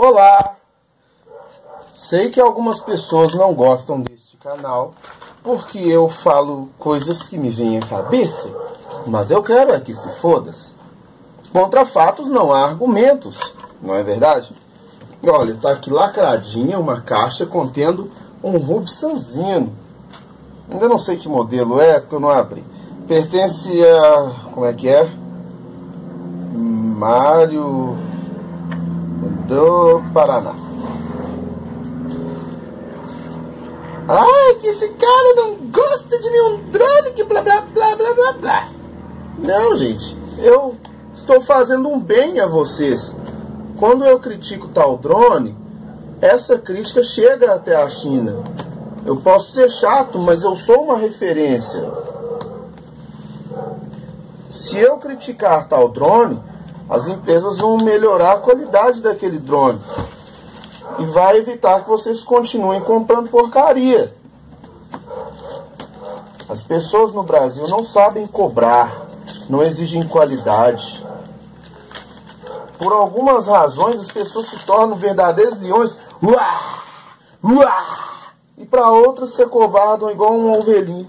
Olá! Sei que algumas pessoas não gostam deste canal porque eu falo coisas que me vêm à cabeça, mas eu quero é que se foda-se. Contra fatos não há argumentos, não é verdade? Olha, tá aqui lacradinha uma caixa contendo um Rubsanzino. Ainda não sei que modelo é, porque eu não abri. Pertence a... como é que é? Mário do Paraná. Ai, que esse cara não gosta de nenhum drone, que blá blá blá blá blá blá. Não, gente, eu estou fazendo um bem a vocês. Quando eu critico tal drone, essa crítica chega até a China. Eu posso ser chato, mas eu sou uma referência. Se eu criticar tal drone, as empresas vão melhorar a qualidade daquele drone. E vai evitar que vocês continuem comprando porcaria. As pessoas no Brasil não sabem cobrar, não exigem qualidade. Por algumas razões, as pessoas se tornam verdadeiros leões. Uá! Uá! E para outras se acovardam igual um ovelhinho.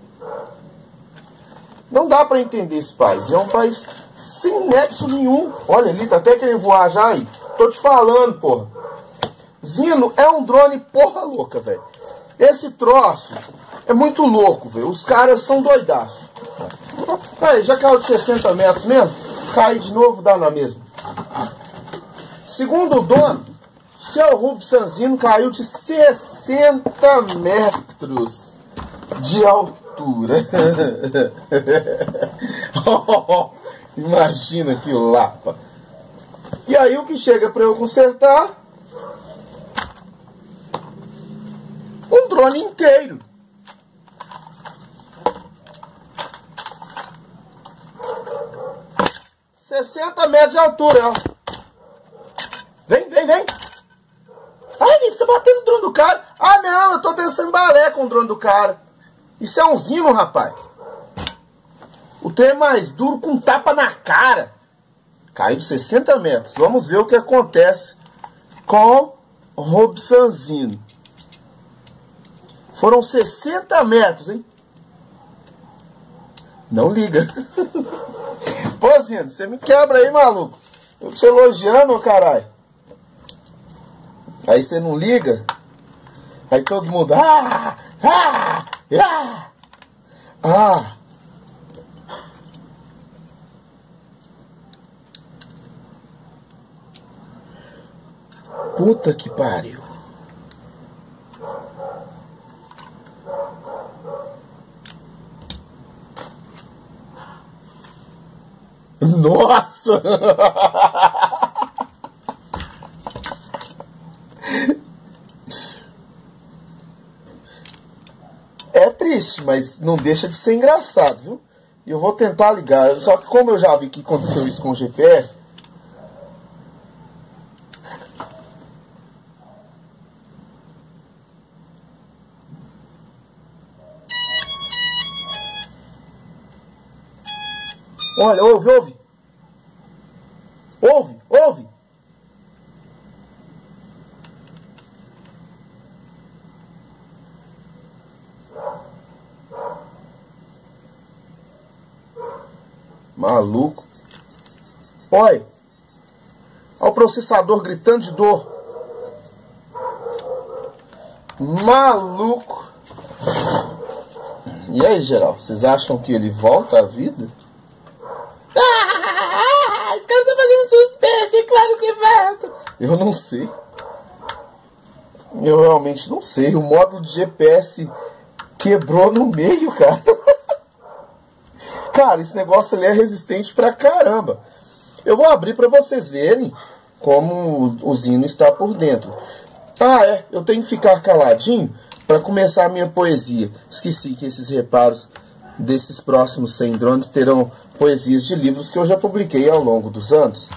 Não dá para entender esse país. É um país sem nexo nenhum. Olha ali, tá até querendo voar já aí. Tô te falando, porra. Zino é um drone porra louca, velho. Esse troço é muito louco, velho. Os caras são doidaços. Aí, já caiu de 60 metros mesmo? Cai de novo, dá na mesma. Segundo o dono, seu Rubsanzino caiu de 60 metros de altura. Imagina que lapa. E aí o que chega para eu consertar? Um drone inteiro. $60 de altura, ó. Vem, vem, vem. Ai, Vitor, você tá batendo o drone do cara. Ah, não, eu tô dançando balé com o drone do cara. Isso é um Zino, rapaz. O trem é mais duro com tapa na cara. Caiu de 60 metros. Vamos ver o que acontece com o Rubsanzino. Foram 60 metros, hein? Não liga. Pô, Zino, você me quebra aí, maluco. Eu tô te elogiando, ô caralho. Aí você não liga. Aí todo mundo... Ah! Ah! Ah! Ah! Puta que pariu. Nossa! É triste, mas não deixa de ser engraçado, viu? E eu vou tentar ligar. Só que como eu já vi que aconteceu isso com o GPS... Olha, ouve, ouve. Ouve, ouve. Maluco. Olha. Olha o processador gritando de dor. Maluco. E aí, geral? Vocês acham que ele volta à vida? Esse cara tá fazendo suspense, claro que volta. Eu não sei. Eu realmente não sei. O módulo de GPS quebrou no meio, cara. Cara, esse negócio ali é resistente pra caramba. Eu vou abrir pra vocês verem como o Zino está por dentro. Ah, é. Eu tenho que ficar caladinho pra começar a minha poesia. Esqueci que esses reparos desses próximos 100 drones terão poesias de livros que eu já publiquei ao longo dos anos.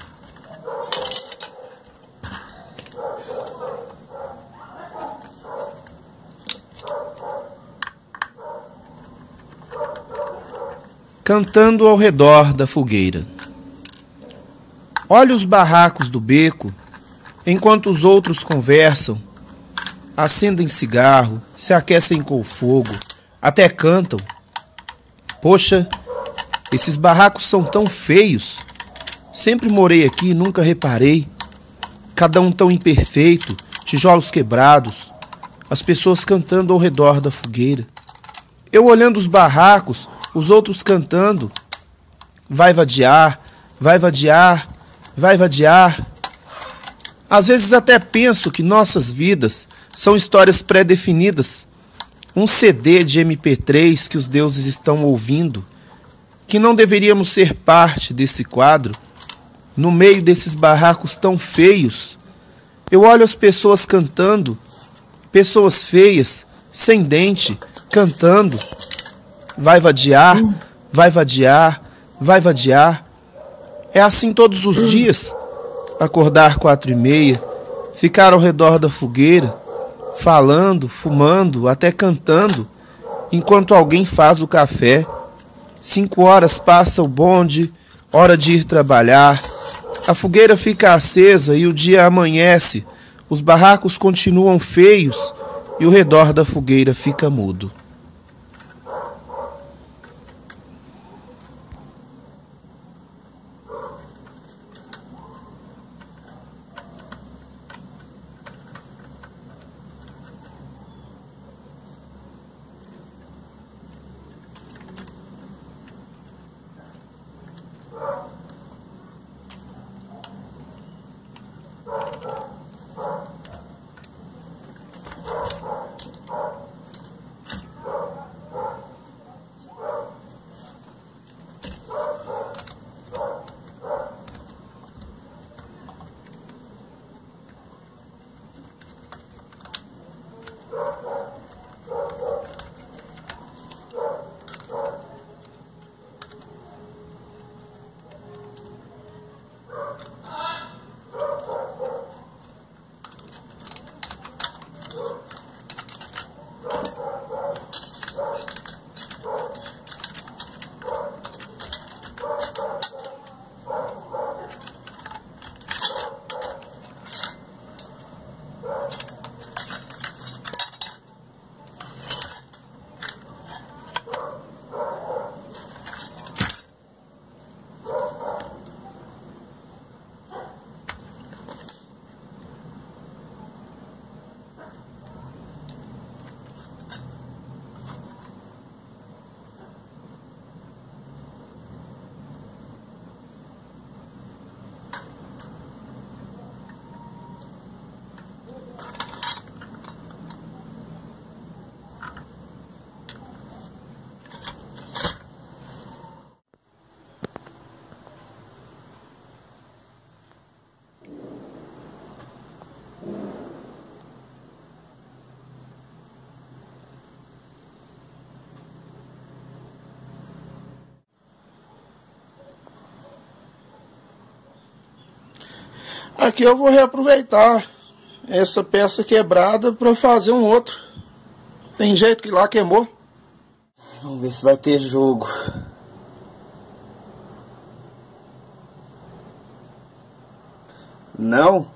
Cantando ao redor da fogueira. Olha os barracos do beco, enquanto os outros conversam, acendem cigarro, se aquecem com o fogo, até cantam. Poxa, esses barracos são tão feios. Sempre morei aqui e nunca reparei. Cada um tão imperfeito, tijolos quebrados, as pessoas cantando ao redor da fogueira. Eu olhando os barracos, os outros cantando. Vai vadiar, vai vadiar, vai vadiar. Às vezes até penso que nossas vidas são histórias pré-definidas. Um CD de MP3 que os deuses estão ouvindo, que não deveríamos ser parte desse quadro. No meio desses barracos tão feios, eu olho as pessoas cantando, pessoas feias, sem dente, cantando. Vai vadiar, vai vadiar, vai vadiar. É assim todos os dias. Acordar 4h30, ficar ao redor da fogueira, falando, fumando, até cantando, enquanto alguém faz o café. 5 horas passa o bonde, hora de ir trabalhar. A fogueira fica acesa e o dia amanhece. Os barracos continuam feios e o redor da fogueira fica mudo. Aqui eu vou reaproveitar essa peça quebrada para fazer um outro. Tem jeito que lá queimou. Vamos ver se vai ter jogo. Não?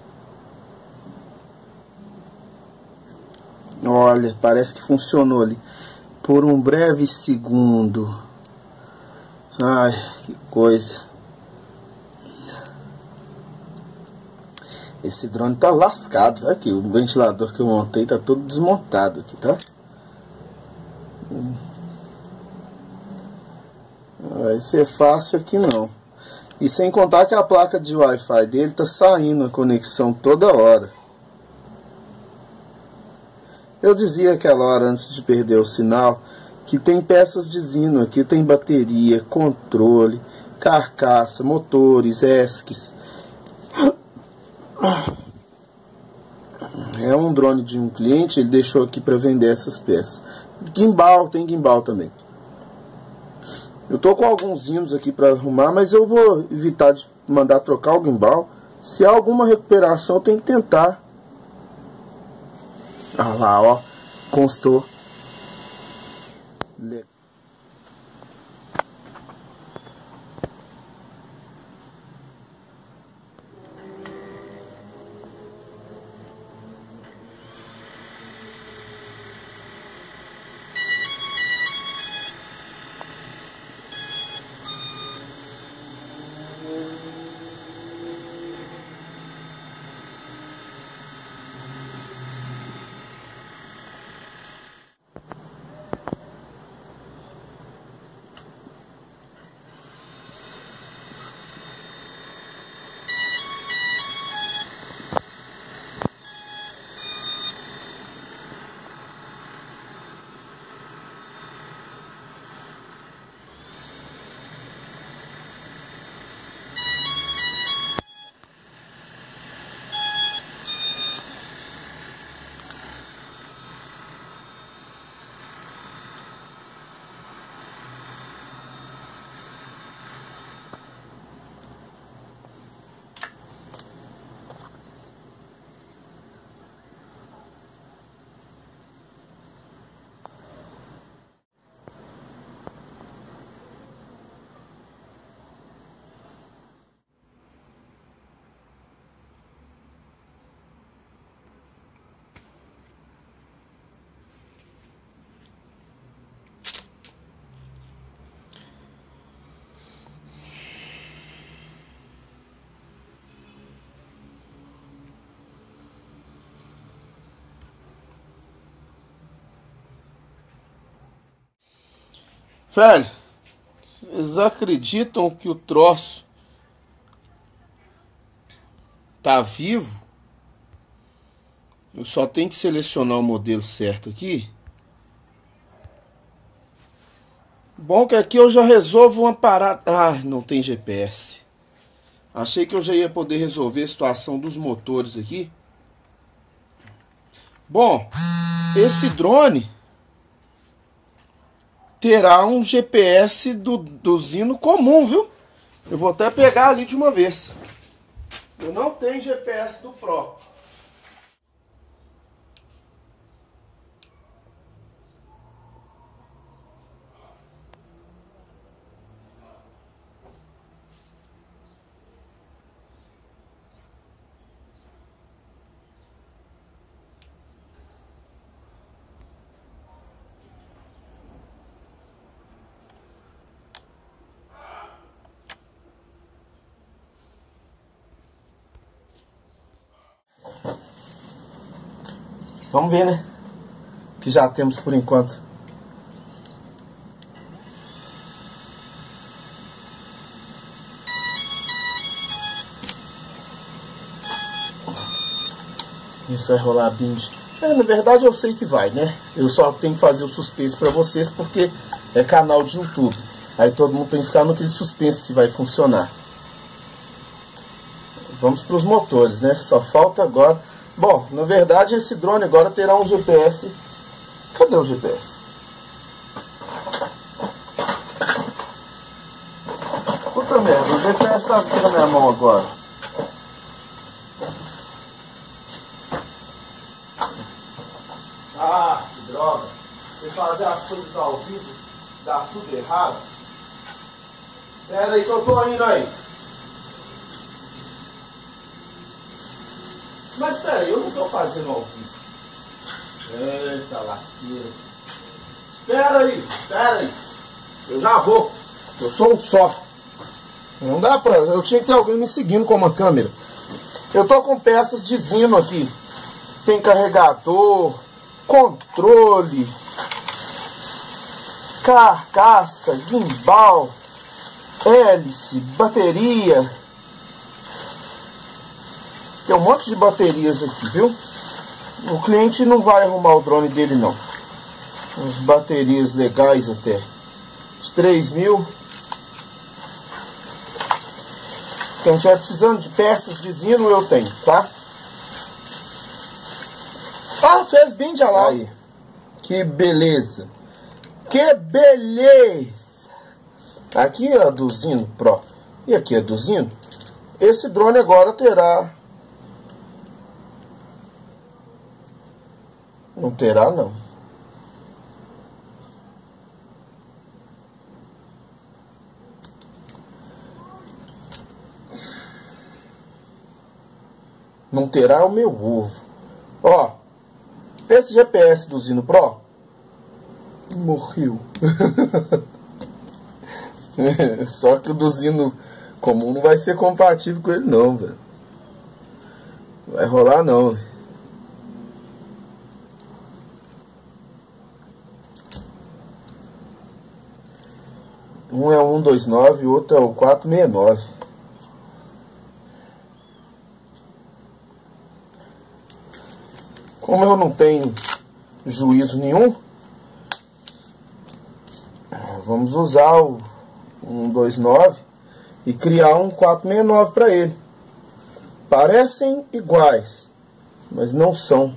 Olha, parece que funcionou ali. Por um breve segundo. Ai, que coisa. Esse drone tá lascado. Aqui, o ventilador que eu montei tá todo desmontado aqui, tá? Vai ser fácil aqui não. E sem contar que a placa de Wi-Fi dele tá saindo a conexão toda hora. Eu dizia aquela hora antes de perder o sinal que tem peças de Zino aqui, tem bateria, controle, carcaça, motores, ESCs. É um drone de um cliente, ele deixou aqui para vender essas peças. Gimbal, tem gimbal também. Eu tô com alguns hinos aqui para arrumar, mas eu vou evitar de mandar trocar o gimbal. Se há alguma recuperação, tem que tentar. Ah lá, ó, constou. Velho, vocês acreditam que o troço tá vivo? Eu só tenho que selecionar o modelo certo aqui. Bom que aqui eu já resolvo uma parada. Ah, não tem GPS. Achei que eu já ia poder resolver a situação dos motores aqui. Bom, esse drone terá um GPS do Zino comum, viu? Eu vou até pegar ali de uma vez. Eu não tenho GPS do Pro. Vamos ver, né? Que já temos por enquanto. Isso vai rolar a binge. Na verdade eu sei que vai, né? Eu só tenho que fazer o suspense pra vocês porque é canal de YouTube. Aí todo mundo tem que ficar naquele suspense se vai funcionar. Vamos para os motores, né? Só falta agora... Bom, na verdade esse drone agora terá um GPS. Cadê o GPS? Puta merda, o GPS tá aqui na minha mão agora. Ah, que droga. Você fazer as coisas ao vivo, dá tudo errado. Pera aí que eu tô indo aí. Mas espera aí, eu não estou fazendo ao vivo. Eita lasqueira. Espera aí. Eu já vou. Eu sou um só. Não dá pra... Eu tinha que ter alguém me seguindo com uma câmera. Eu tô com peças de Zino aqui. Tem carregador, controle, carcaça, gimbal, hélice, bateria. Tem um monte de baterias aqui, viu? O cliente não vai arrumar o drone dele, não. Umas baterias legais até. Os 3.000. Quem estiver precisando de peças de Zino, eu tenho, tá? Ah, fez bem de lá. Aí. Que beleza. Que beleza. Aqui é a do Zino Pro. E aqui é do Zino. Esse drone agora terá... Não terá, não. Não terá o meu ovo. Ó, esse GPS do Zino Pro morreu. Só que o do Zino comum não vai ser compatível com ele, não, velho. Vai rolar, não. Um é o 129 e o outro é o 469. Como eu não tenho juízo nenhum, vamos usar o 129 e criar um 469 para ele. Parecem iguais, mas não são.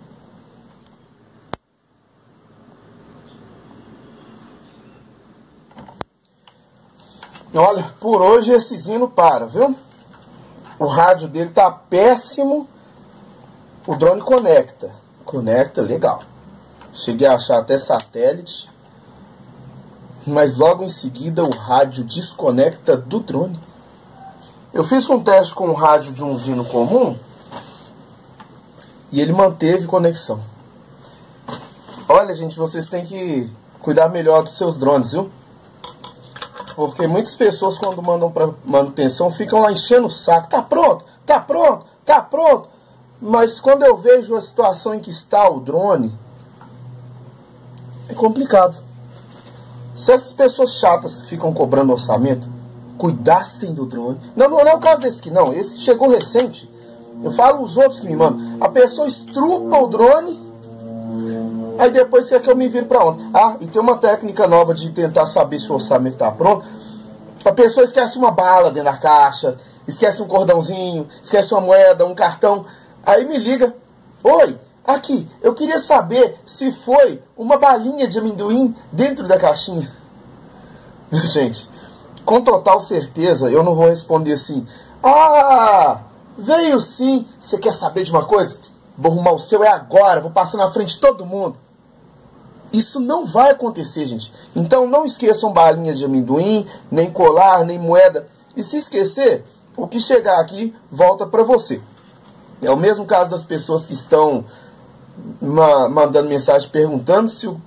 Olha, por hoje esse Zino para, viu? O rádio dele tá péssimo. O drone conecta. Conecta, legal. Cheguei a achar até satélite. Mas logo em seguida o rádio desconecta do drone. Eu fiz um teste com o rádio de um Zino comum e ele manteve conexão. Olha, gente, vocês têm que cuidar melhor dos seus drones, viu? Porque muitas pessoas, quando mandam para manutenção, ficam lá enchendo o saco. Tá pronto, tá pronto, tá pronto. Mas quando eu vejo a situação em que está o drone, é complicado. Se essas pessoas chatas que ficam cobrando orçamento cuidassem do drone... Não é o caso desse aqui, não. Esse chegou recente. Eu falo os outros que me mandam. A pessoa estrupa o drone, aí depois quer que eu me vire pra onde? Ah, e tem uma técnica nova de tentar saber se o orçamento tá pronto. A pessoa esquece uma bala dentro da caixa, esquece um cordãozinho, esquece uma moeda, um cartão. Aí me liga. Oi, aqui, eu queria saber se foi uma balinha de amendoim dentro da caixinha. Gente, com total certeza eu não vou responder assim. Ah, veio sim. Você quer saber de uma coisa? Vou arrumar o seu agora, vou passar na frente de todo mundo. Isso não vai acontecer, gente. Então não esqueçam balinha de amendoim, nem colar, nem moeda. E se esquecer, o que chegar aqui volta para você. É o mesmo caso das pessoas que estão mandando mensagem perguntando se o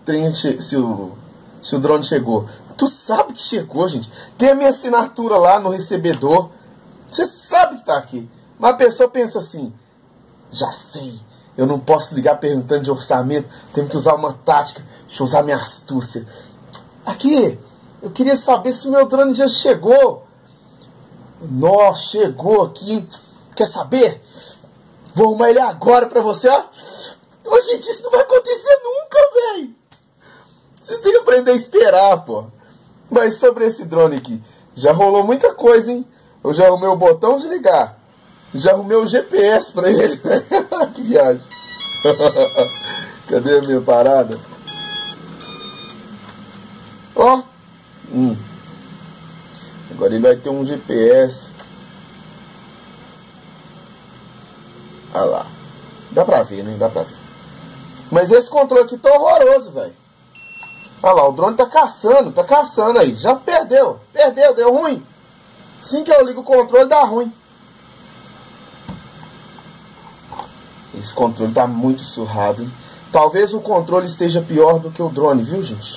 drone chegou. Tu sabe que chegou, gente. Tem a minha assinatura lá no recebedor. Você sabe que tá aqui. Mas a pessoa pensa assim, já sei, eu não posso ligar perguntando de orçamento, tenho que usar uma tática, deixa eu usar minha astúcia. Aqui, eu queria saber se o meu drone já chegou. Nossa, chegou aqui. Quer saber? Vou arrumar ele agora pra você, ó. Ô, gente, isso não vai acontecer nunca, velho. Vocês têm que aprender a esperar, pô. Mas sobre esse drone aqui, já rolou muita coisa, hein? Eu já arrumei o botão de ligar. Já arrumei o GPS pra ele. Que viagem. Cadê a minha parada? Ó. Agora ele vai ter um GPS. Ah lá. Dá pra ver, né? Dá pra ver. Mas esse controle aqui tá horroroso, velho. Olha lá, o drone tá caçando aí. Já perdeu. Perdeu, deu ruim. Assim que eu ligo o controle, dá ruim. Esse controle tá muito surrado, hein? Talvez o controle esteja pior do que o drone, viu, gente?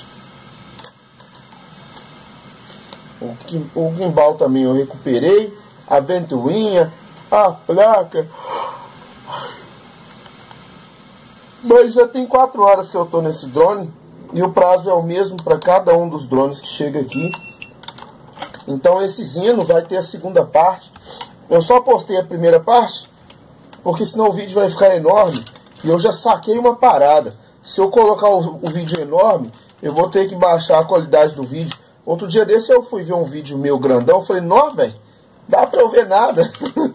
O gimbal também eu recuperei. A ventoinha, a placa. Mas já tem 4 horas que eu tô nesse drone. E o prazo é o mesmo para cada um dos drones que chega aqui. Então esse Zino vai ter a segunda parte. Eu só postei a primeira parte porque senão o vídeo vai ficar enorme. E eu já saquei uma parada. Se eu colocar o vídeo enorme, eu vou ter que baixar a qualidade do vídeo. Outro dia desse eu fui ver um vídeo meu grandão. Eu falei, não, velho, dá pra eu ver nada.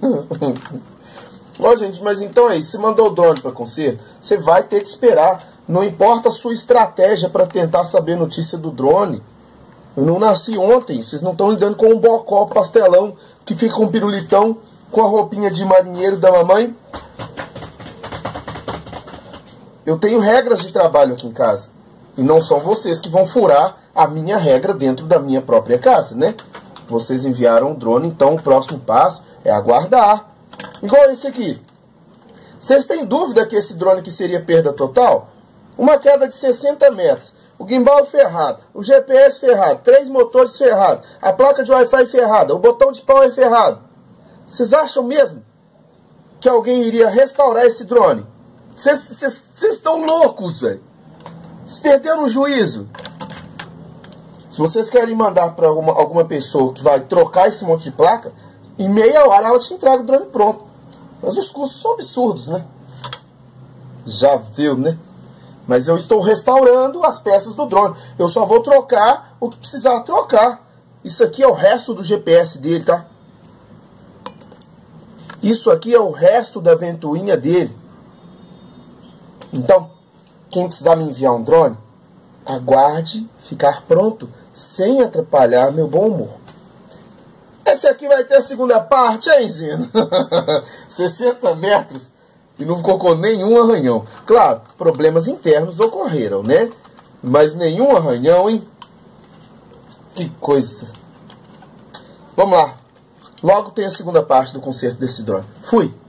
Ó, gente, mas então é isso. Você mandou o drone para conserto, você vai ter que esperar. Não importa a sua estratégia para tentar saber notícia do drone. Eu não nasci ontem. Vocês não estão lidando com um bocó pastelão que fica com um pirulitão com a roupinha de marinheiro da mamãe. Eu tenho regras de trabalho aqui em casa. E não são vocês que vão furar a minha regra dentro da minha própria casa, né? Vocês enviaram o drone, então o próximo passo é aguardar. Igual esse aqui. Vocês têm dúvida que esse drone aqui seria perda total? Uma queda de 60 metros. O gimbal ferrado. O GPS ferrado. 3 motores ferrados. A placa de Wi-Fi ferrada. O botão de power ferrado. Vocês acham mesmo que alguém iria restaurar esse drone? Vocês estão loucos, velho. Vocês perderam o juízo. Se vocês querem mandar para alguma pessoa que vai trocar esse monte de placa, em meia hora ela te entrega o drone pronto. Mas os custos são absurdos, né? Já viu, né? Mas eu estou restaurando as peças do drone. Eu só vou trocar o que precisar trocar. Isso aqui é o resto do GPS dele, tá? Isso aqui é o resto da ventoinha dele. Então, quem precisar me enviar um drone, aguarde ficar pronto, sem atrapalhar meu bom humor. Esse aqui vai ter a segunda parte, hein, Zino? 60 metros e não ficou com nenhum arranhão. Claro, problemas internos ocorreram, né? Mas nenhum arranhão, hein? Que coisa. Vamos lá. Logo tem a segunda parte do conserto desse drone. Fui.